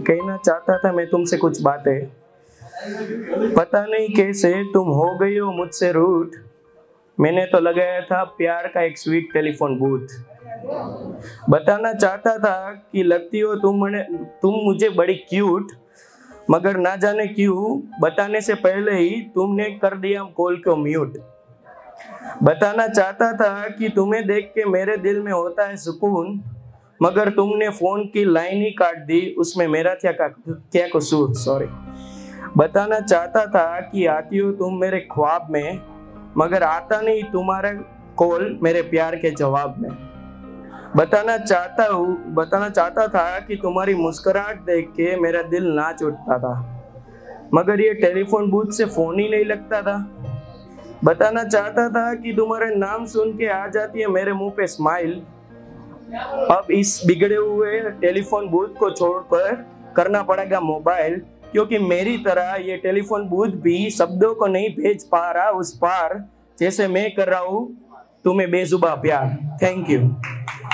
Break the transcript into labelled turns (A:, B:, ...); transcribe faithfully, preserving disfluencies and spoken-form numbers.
A: कहना चाहता था मैं तुमसे कुछ बातें। पता नहीं कैसे तुम हो गई हो मुझसे रूठ, मैंने तो लगाया था प्यार का एक स्वीट टेलीफोन बूथ। बताना चाहता था कि लगती हो तुम तुम मुझे बड़ी क्यूट, मगर ना जाने क्यों बताने से पहले ही तुमने कर दिया कॉल को म्यूट। बताना चाहता था कि तुम्हें देख के मेरे दिल में होता है सुकून, मगर तुमने फोन की लाइन ही काट दी, उसमें मेरा क्या क्या कसूर। सॉरी। बताना चाहता था कि आती हो तुम मेरे ख्वाब में, मगर आता नहीं तुम्हारा कॉल मेरे प्यार के जवाब में। बताना चाहता हूँ बताना चाहता था कि तुम्हारी मुस्कुराहट देख के मेरा दिल नाच उठता था, मगर ये टेलीफोन बूथ से फोन ही नहीं लगता था। बताना चाहता था कि तुम्हारे नाम सुन के आ जाती है मेरे मुंह पे स्माइल। अब इस बिगड़े हुए टेलीफोन बूथ को छोड़कर करना पड़ेगा मोबाइल, क्योंकि मेरी तरह ये टेलीफोन बूथ भी शब्दों को नहीं भेज पा रहा उस पार, जैसे मैं कर रहा हूँ तुम्हें बेजुबा प्यार। Thank you.